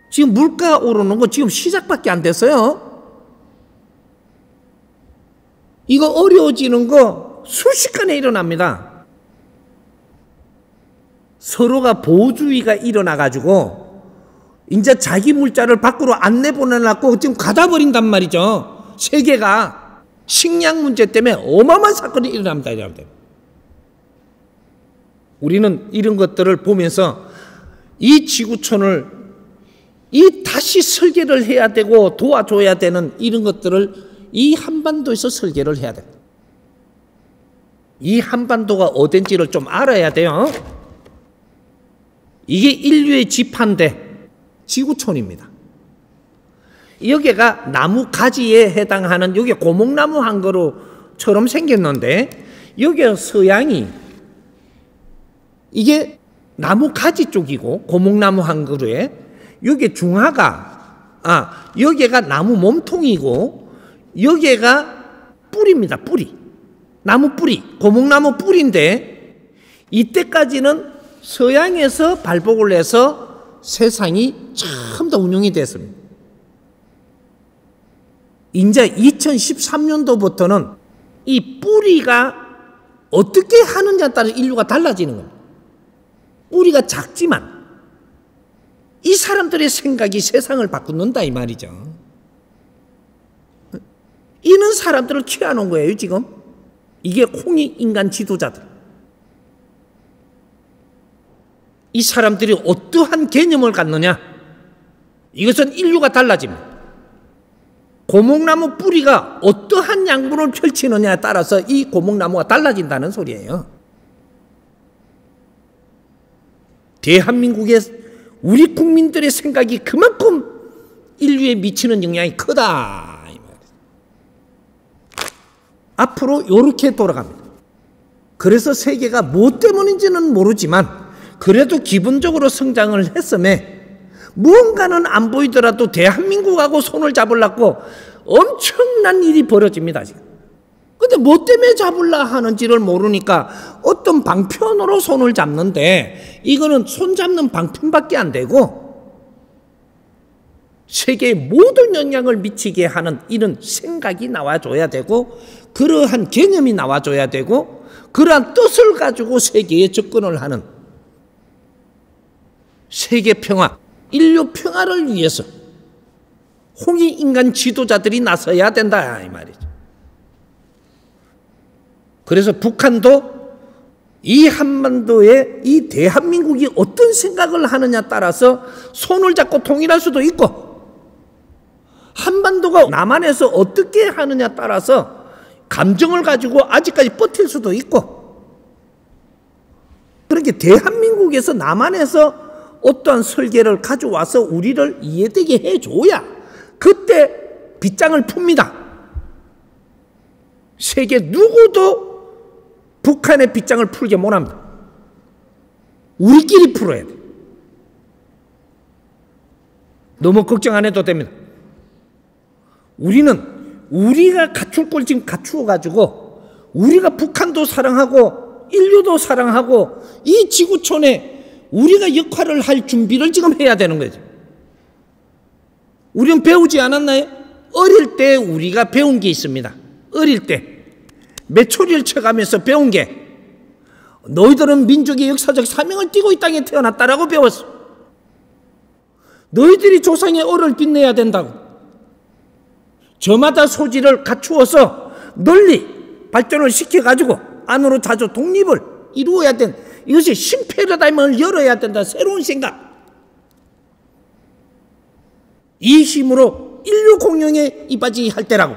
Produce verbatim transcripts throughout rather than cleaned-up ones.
지금 물가 오르는 거 지금 시작밖에 안 됐어요. 이거 어려워지는 거 순식간에 일어납니다. 서로가 보호주의가 일어나가지고 이제 자기 물자를 밖으로 안 내보내려고 지금 가다 버린단 말이죠. 세계가 식량 문제 때문에 어마어마한 사건이 일어납니다. 여러분들. 우리는 이런 것들을 보면서 이 지구촌을 이 다시 설계를 해야 되고 도와줘야 되는 이런 것들을 이 한반도에서 설계를 해야 됩니다. 이 한반도가 어딘지를 좀 알아야 돼요. 이게 인류의 지파인데 지구촌입니다. 여기가 나무 가지에 해당하는 여기 고목나무 한 그루처럼 생겼는데 여기 서양이 이게 나무 가지 쪽이고 고목나무 한 그루에 여기 중하가 아 여기가 나무 몸통이고 여기가 뿌리입니다. 뿌리. 나무 뿌리, 고목나무 뿌리인데 이때까지는 서양에서 발복을 해서 세상이 처음 더 운영이 됐습니다. 이제 이천십삼 년도부터는 이 뿌리가 어떻게 하느냐에 따라 인류가 달라지는 겁니다. 뿌리가 작지만 이 사람들의 생각이 세상을 바꾸는다 이 말이죠. 이런 사람들을 키워놓은 거예요 지금. 이게 홍익인간 지도자들. 이 사람들이 어떠한 개념을 갖느냐, 이것은 인류가 달라집니다. 고목나무 뿌리가 어떠한 양분을 펼치느냐에 따라서 이 고목나무가 달라진다는 소리예요. 대한민국의 우리 국민들의 생각이 그만큼 인류에 미치는 영향이 크다. 앞으로 이렇게 돌아갑니다. 그래서 세계가 뭐 때문인지는 모르지만 그래도 기본적으로 성장을 했음에 무언가는 안 보이더라도 대한민국하고 손을 잡으려고 엄청난 일이 벌어집니다. 지금. 근데 뭐 때문에 잡으려 하는지를 모르니까 어떤 방편으로 손을 잡는데 이거는 손 잡는 방편밖에 안 되고 세계에 모든 영향을 미치게 하는 이런 생각이 나와줘야 되고 그러한 개념이 나와줘야 되고 그러한 뜻을 가지고 세계에 접근을 하는 세계 평화, 인류 평화를 위해서 홍익인간 지도자들이 나서야 된다 이 말이죠. 그래서 북한도 이 한반도에 이 대한민국이 어떤 생각을 하느냐에 따라서 손을 잡고 통일할 수도 있고 한반도가 남한에서 어떻게 하느냐에 따라서 감정을 가지고 아직까지 버틸 수도 있고 그렇게 대한민국에서 남한에서 어떠한 설계를 가져와서 우리를 이해되게 해줘야 그때 빗장을 풉니다. 세계 누구도 북한의 빗장을 풀게 못합니다. 우리끼리 풀어야 돼. 너무 걱정 안 해도 됩니다. 우리는 우리가 갖출 걸 지금 갖추어 가지고 우리가 북한도 사랑하고 인류도 사랑하고 이 지구촌에 우리가 역할을 할 준비를 지금 해야 되는 거죠. 우리는 배우지 않았나요? 어릴 때 우리가 배운 게 있습니다. 어릴 때 메추리를 쳐가면서 배운 게 너희들은 민족의 역사적 사명을 띠고 이 땅에 태어났다라고 배웠어. 너희들이 조상의 얼을 빛내야 된다고. 저마다 소질을 갖추어서 널리 발전을 시켜가지고 안으로 자주 독립을 이루어야 된 이것이 신패러다임을 열어야 된다. 새로운 생각. 이 힘으로 인류 공룡에 이바지 할 때라고.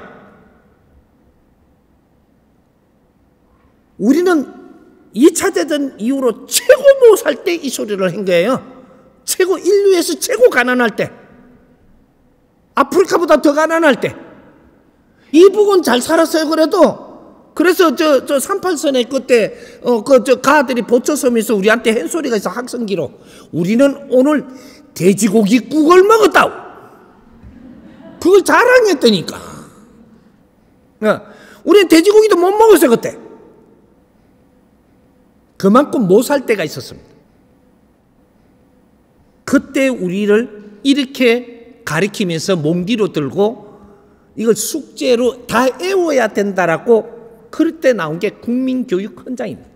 우리는 이 차 대전 이후로 최고 못 살 때 이 소리를 한 거예요. 최고 인류에서 최고 가난할 때, 아프리카보다 더 가난할 때, 이북은 잘 살았어요. 그래도 그래서 저 저 삼팔선에 그때 어 그 저 가들이 보초섬에서 우리한테 한 소리가 있어. 학성기로 우리는 오늘 돼지고기 국을 먹었다고. 그걸 자랑했다니까. 어, 우리는 돼지고기도 못 먹었어요 그때. 그만큼 못 살 때가 있었습니다. 그때 우리를 이렇게 가리키면서 몸 뒤로 들고 이걸 숙제로 다 외워야 된다라고 그럴 때 나온 게 국민교육 헌장입니다.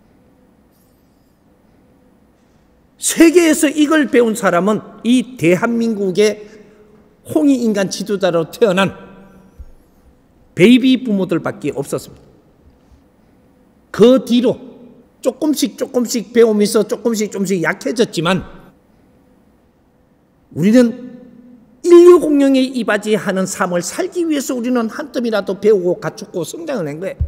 세계에서 이걸 배운 사람은 이 대한민국의 홍익인간 지도자로 태어난 베이비 부모들밖에 없었습니다. 그 뒤로 조금씩 조금씩 배우면서 조금씩 조금씩 약해졌지만 우리는 인류 공룡에 이바지하는 삶을 살기 위해서 우리는 한 뜸이라도 배우고 갖추고 성장을 한 거예요.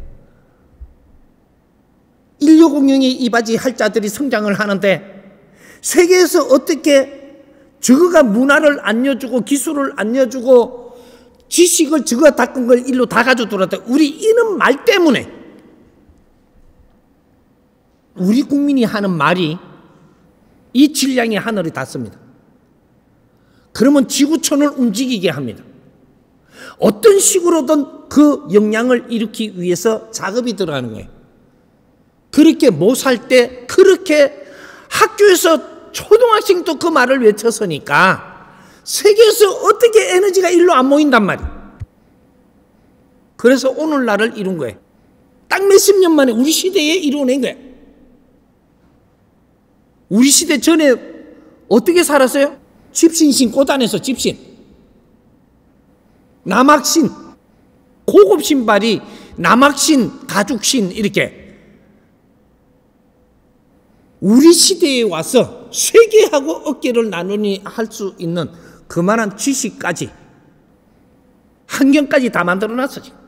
인류 공룡에 이바지할 자들이 성장을 하는데 세계에서 어떻게 저거가 문화를 알려주고 기술을 알려주고 지식을 저거 닦은 걸 일로 다 가져들었다. 우리 이는 말 때문에 우리 국민이 하는 말이 이 질량이 하늘에 닿습니다. 그러면 지구촌을 움직이게 합니다. 어떤 식으로든 그 영향을 일으키기 위해서 작업이 들어가는 거예요. 그렇게 못 살 때 그렇게 학교에서 초등학생도 그 말을 외쳤으니까 세계에서 어떻게 에너지가 일로 안 모인단 말이에요. 그래서 오늘날을 이룬 거예요. 딱 몇십 년 만에 우리 시대에 이루어낸 거예요. 우리 시대 전에 어떻게 살았어요? 집신 신고 다녀서 집신. 남학신. 고급 신발이 남학신, 가죽신 이렇게. 우리 시대에 와서 세계하고 어깨를 나누니 할 수 있는 그만한 지식까지 환경까지 다 만들어놨어 지금.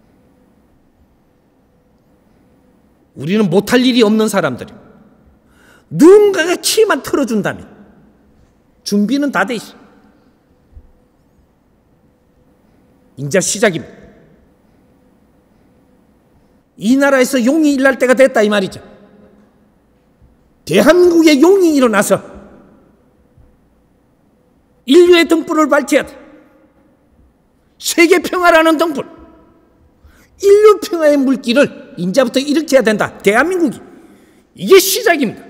우리는 못할 일이 없는 사람들이 누군가가 치만 틀어준다면 준비는 다 돼 있어. 이제 시작입니다. 이 나라에서 용이 일어날 때가 됐다 이 말이죠. 대한민국에 용이 일어나서 인류의 등불을 밝혀야 돼. 세계 평화라는 등불, 인류 평화의 물길을 이제부터 일으켜야 된다. 대한민국이. 이게 시작입니다.